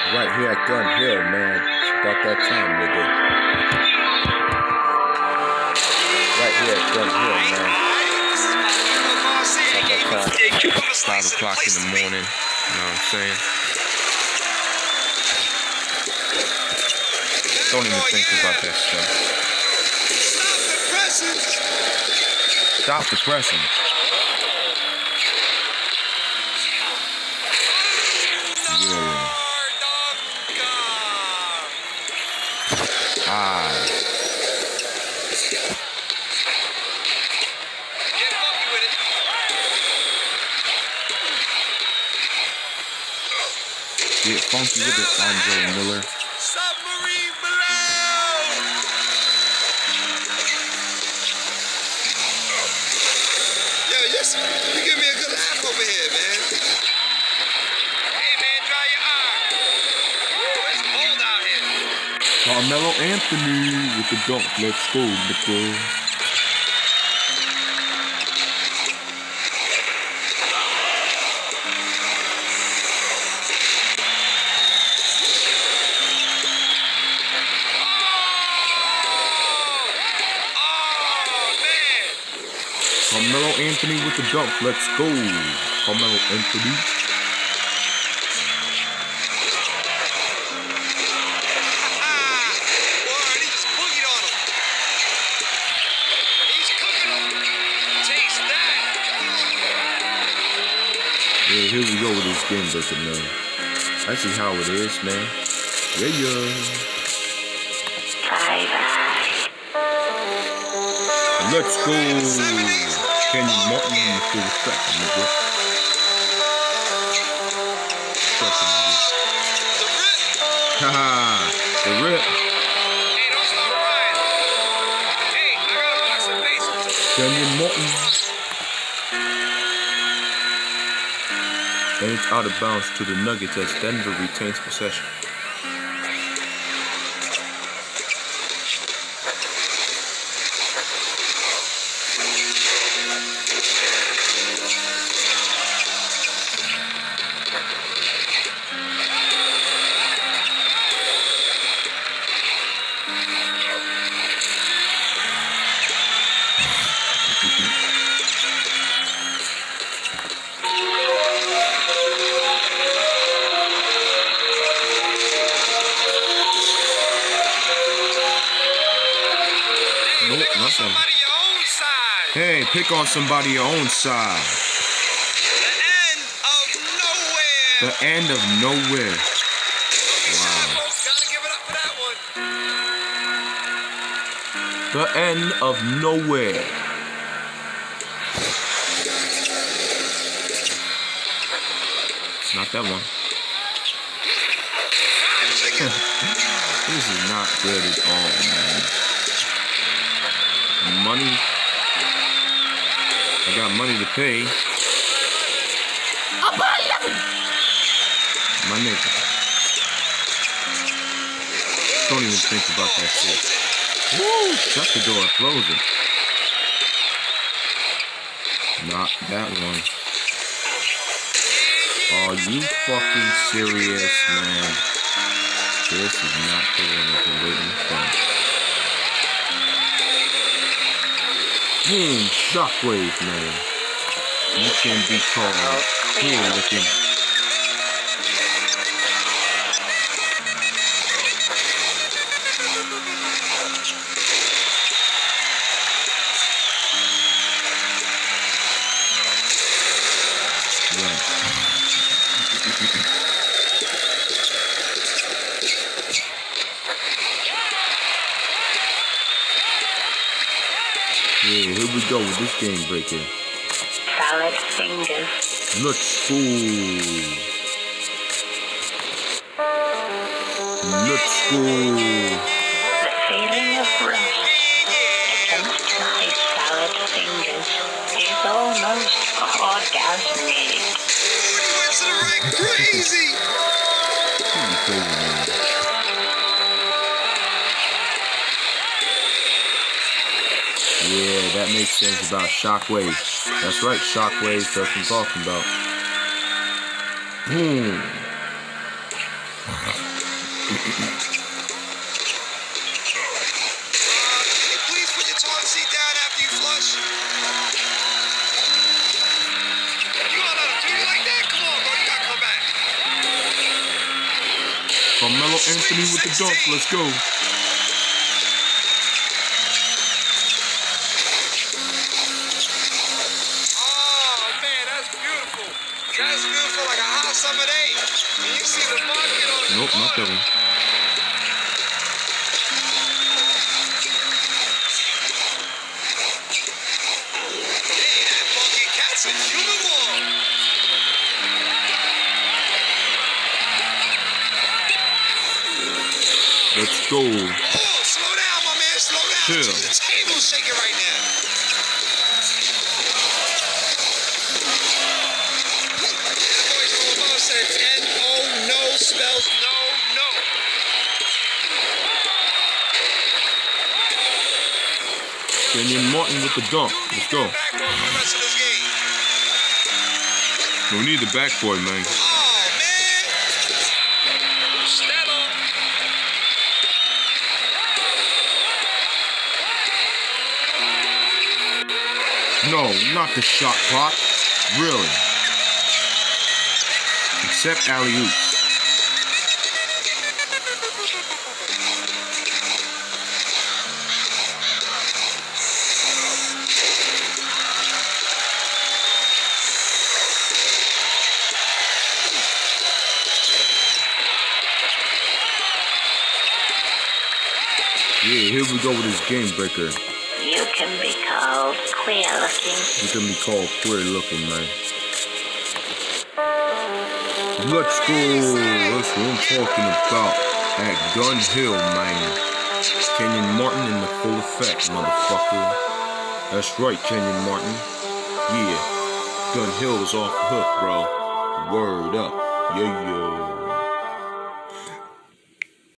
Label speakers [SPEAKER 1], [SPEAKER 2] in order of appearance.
[SPEAKER 1] Right here at Gun Hill, man. It's about that time, nigga. Right here at Gun Hill, man. About that time. 5 o'clock in the morning. You know what I'm saying? Don't even think about that stuff. Stop the pressing. Yeah. Get funky with it, Andre Miller.
[SPEAKER 2] Submarine below. Yo, yes, you give me a good laugh over here, man. Hey, man, dry your eye. Ooh, it's cold out here.
[SPEAKER 1] Carmelo Anthony with the dunk. Let's go, nigga. Carmelo Anthony with the dunk. Let's go. Carmelo Anthony.
[SPEAKER 2] Word, he just boogied on him. He's cooking him. Taste that.
[SPEAKER 1] Yeah, here we go with this game breaker, man. I see how it is, man. Yeah. Let's go. Kenyon Martin in the full second, nigga. Haha, the rip.
[SPEAKER 2] Hey, don't stop crying. Hey, I gotta wash some faces.
[SPEAKER 1] Kenyon Martin. And it's out of bounds to the Nuggets as Denver retains possession.
[SPEAKER 2] Somebody your own side.
[SPEAKER 1] Hey, pick on somebody your own side.
[SPEAKER 2] The end of nowhere.
[SPEAKER 1] The end of nowhere.
[SPEAKER 2] Wow. Gotta give it up for that one.
[SPEAKER 1] The end of nowhere. It's not that one. This is not good at all, man. Money. I got money to pay. My nigga. Don't even think about that shit. Woo! Shut the door. Close it. Not that one. Are you fucking serious, man? This is not the one I've been waiting for. Boom, shockwave, man. You can be called here looking. Yeah, here we go with this game breaker.
[SPEAKER 3] Salad fingers.
[SPEAKER 1] Let's go. Let's go.
[SPEAKER 3] The feeling of rest against my salad fingers is almost orgasmic.
[SPEAKER 2] He went to the right crazy.
[SPEAKER 1] Crazy, man. Yeah, that makes sense about Shockwave. That's right, Shockwave, that's what I'm talking about. Boom. Carmelo Anthony with the dunk. Let's go.
[SPEAKER 2] That's beautiful like a hot summer day. And you see the market on the
[SPEAKER 1] Nope, not that one.
[SPEAKER 2] Hey, that funky cat's a human wall.
[SPEAKER 1] Let's go.
[SPEAKER 2] Oh, slow down, my man. Slow down.
[SPEAKER 1] Chill.
[SPEAKER 2] The table's shaking right now. Says N-O, no, spells no, no.
[SPEAKER 1] Kenyon Martin with the dunk. Let's go. We need the backboard, man.
[SPEAKER 2] Oh, man. Stella.
[SPEAKER 1] No, not the shot clock. Really. Except alley-oops. Yeah, here we go with this game breaker.
[SPEAKER 3] You can be called queer looking.
[SPEAKER 1] You can be called queer looking, man. Let's go. That's what I'm talking about. At Gun Hill, man. Kenyon Martin in the full effect, motherfucker. That's right, Kenyon Martin. Yeah. Gun Hill is off the hook, bro. Word up. Yeah, yo.